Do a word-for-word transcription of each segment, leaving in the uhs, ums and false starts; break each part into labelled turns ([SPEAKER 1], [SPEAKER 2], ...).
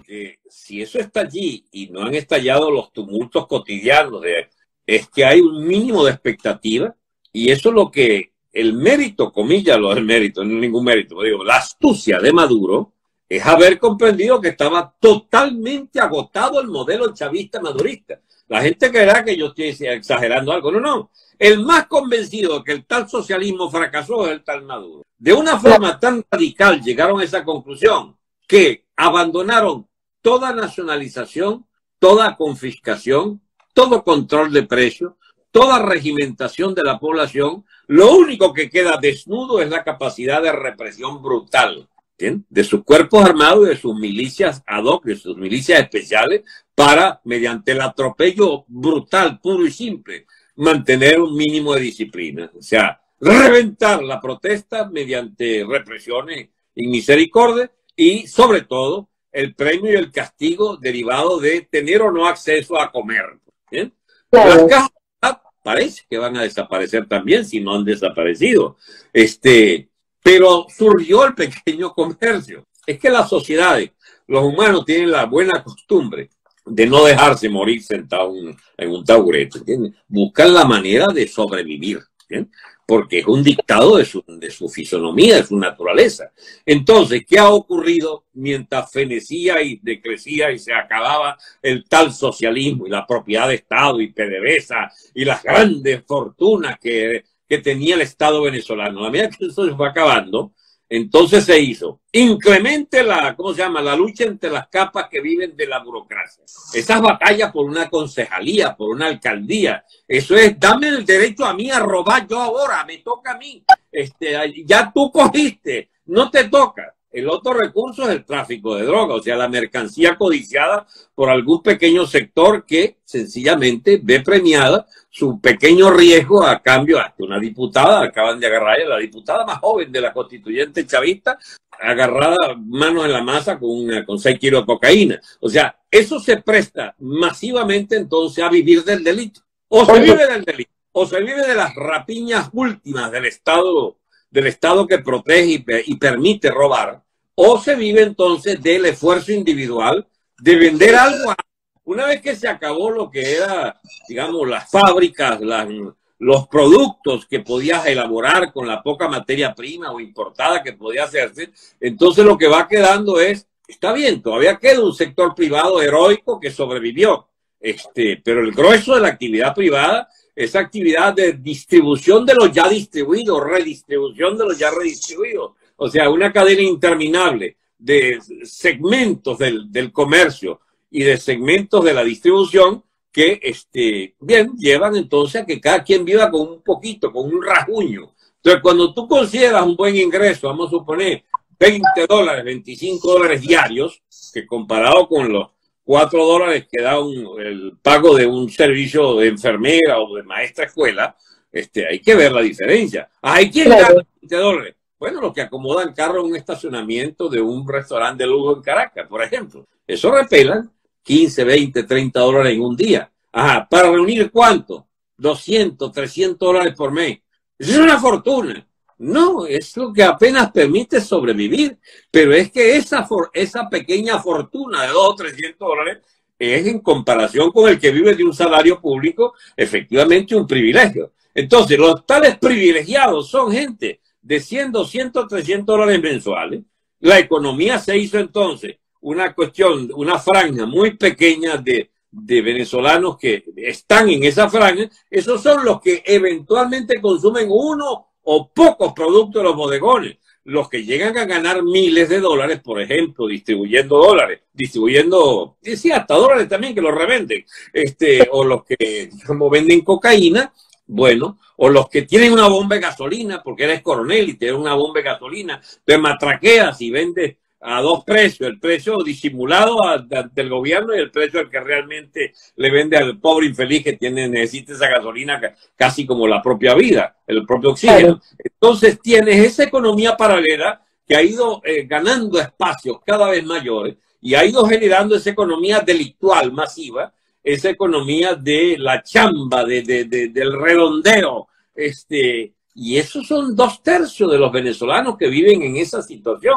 [SPEAKER 1] porque si eso está allí y no han estallado los tumultos cotidianos, de, es que hay un mínimo de expectativa, y eso es lo que el mérito, comillas, lo del mérito, no es ningún mérito, digo, la astucia de Maduro es haber comprendido que estaba totalmente agotado el modelo chavista madurista. La gente creerá que yo estoy exagerando algo. No, no. El más convencido de que el tal socialismo fracasó es el tal Maduro. De una forma tan radical llegaron a esa conclusión que abandonaron toda nacionalización, toda confiscación, todo control de precios, toda regimentación de la población. Lo único que queda desnudo es la capacidad de represión brutal, ¿bien?, de sus cuerpos armados y de sus milicias ad hoc, de sus milicias especiales, para, mediante el atropello brutal, puro y simple, mantener un mínimo de disciplina. O sea, reventar la protesta mediante represiones y misericordia, y sobre todo el premio y el castigo derivado de tener o no acceso a comer. ¿Bien? Las cajas parece que van a desaparecer también, si no han desaparecido. Este, pero surgió el pequeño comercio. Es que las sociedades, los humanos tienen la buena costumbre de no dejarse morir sentado en un taburete, ¿entiendes? Buscan la manera de sobrevivir, ¿entiendes? Porque es un dictado de su, de su fisonomía, de su naturaleza. Entonces, ¿qué ha ocurrido mientras fenecía y decrecía y se acababa el tal socialismo y la propiedad de Estado y PDVSA y las grandes fortunas que, que tenía el Estado venezolano? A medida que eso se fue acabando, entonces se hizo incremente la, ¿cómo se llama?, la lucha entre las capas que viven de la burocracia. Esas batallas por una concejalía, por una alcaldía, eso es, dame el derecho a mí a robar yo ahora, me toca a mí. Este, ya tú cogiste, no te toca. El otro recurso es el tráfico de droga, o sea, la mercancía codiciada por algún pequeño sector que sencillamente ve premiada su pequeño riesgo a cambio. Hasta una diputada, acaban de agarrar a la diputada más joven de la constituyente chavista, agarrada manos en la masa con, una, con seis kilos de cocaína. O sea, eso se presta masivamente entonces a vivir del delito. O se vive del delito, o se vive de las rapiñas últimas del Estado, del Estado que protege y, y permite robar, o se vive entonces del esfuerzo individual de vender algo. Una vez que se acabó lo que era, digamos, las fábricas, las, los productos que podías elaborar con la poca materia prima o importada que podía hacerse, entonces lo que va quedando es, está bien, todavía queda un sector privado heroico que sobrevivió, este, pero el grueso de la actividad privada, esa actividad de distribución de los ya distribuidos, redistribución de los ya redistribuidos, o sea, una cadena interminable de segmentos del, del comercio y de segmentos de la distribución que, este, bien, llevan entonces a que cada quien viva con un poquito, con un rasguño. Entonces, cuando tú consideras un buen ingreso, vamos a suponer veinte dólares, veinticinco dólares diarios, que comparado con los cuatro dólares que da un, el pago de un servicio de enfermera o de maestra escuela, este, hay que ver la diferencia. ¿Hay quien
[SPEAKER 2] Claro.
[SPEAKER 1] gana veinte dólares? Bueno, los que acomodan carro en un estacionamiento de un restaurante de lujo en Caracas, por ejemplo. Eso repelan quince, veinte, treinta dólares en un día. Ajá, ¿para reunir cuánto? doscientos, trescientos dólares por mes. Eso es una fortuna. No, es lo que apenas permite sobrevivir. Pero es que esa, for esa pequeña fortuna de dos o trescientos dólares es, en comparación con el que vive de un salario público, efectivamente un privilegio. Entonces, los tales privilegiados son gente de cien, doscientos, trescientos dólares mensuales. La economía se hizo entonces una cuestión, una franja muy pequeña de, de venezolanos que están en esa franja. Esos son los que eventualmente consumen uno o pocos productos de los bodegones. Los que llegan a ganar miles de dólares, por ejemplo, distribuyendo dólares, distribuyendo, sí, hasta dólares también que los revenden, este, o los que, como venden cocaína, bueno, o los que tienen una bomba de gasolina, porque eres coronel y tienes una bomba de gasolina, te matraqueas y vendes a dos precios, el precio disimulado ante el gobierno y el precio al que realmente le vende al pobre infeliz que tiene, necesita esa gasolina casi como la propia vida, el propio oxígeno. Claro. Entonces tienes esa economía paralela que ha ido eh, ganando espacios cada vez mayores y ha ido generando esa economía delictual masiva, esa economía de la chamba, de, de, de, del redondeo, este, y esos son dos tercios de los venezolanos que viven en esa situación.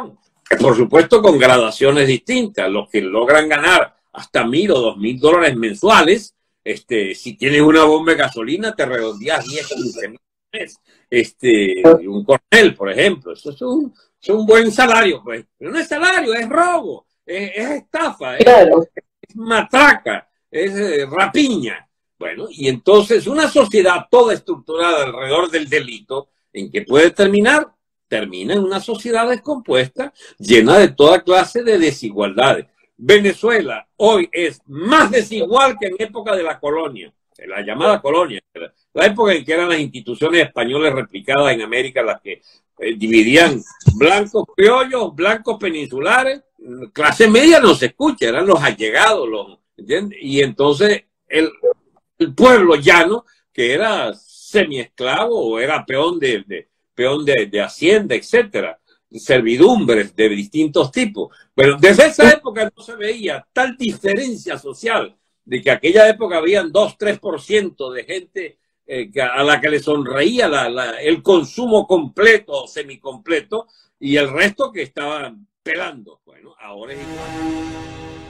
[SPEAKER 1] Por supuesto, con gradaciones distintas. Los que logran ganar hasta mil o dos mil dólares mensuales, este, si tienes una bomba de gasolina, te redondeas diez, quince mil. Este, un coronel, por ejemplo, eso es un, es un buen salario, pues. Pero no es salario, es robo, es, es estafa, es,
[SPEAKER 2] Claro.
[SPEAKER 1] es matraca, es eh, rapiña. Bueno, y entonces una sociedad toda estructurada alrededor del delito, ¿en qué puede terminar? Termina en una sociedad descompuesta, llena de toda clase de desigualdades. Venezuela hoy es más desigual que en época de la colonia, en la llamada colonia, la época en que eran las instituciones españolas replicadas en América las que eh, dividían blancos criollos, blancos peninsulares, clase media no se escucha, eran los allegados, los, ¿entiendes? Y entonces el, el pueblo llano, que era semiesclavo o era peón de, de peón de, de hacienda, etcétera, servidumbres de distintos tipos. Pero desde esa época no se veía tal diferencia social, de que aquella época habían dos, tres por ciento de gente eh, a la que le sonreía la, la, el consumo completo o semicompleto y el resto que estaban pelando. Bueno, ahora es igual.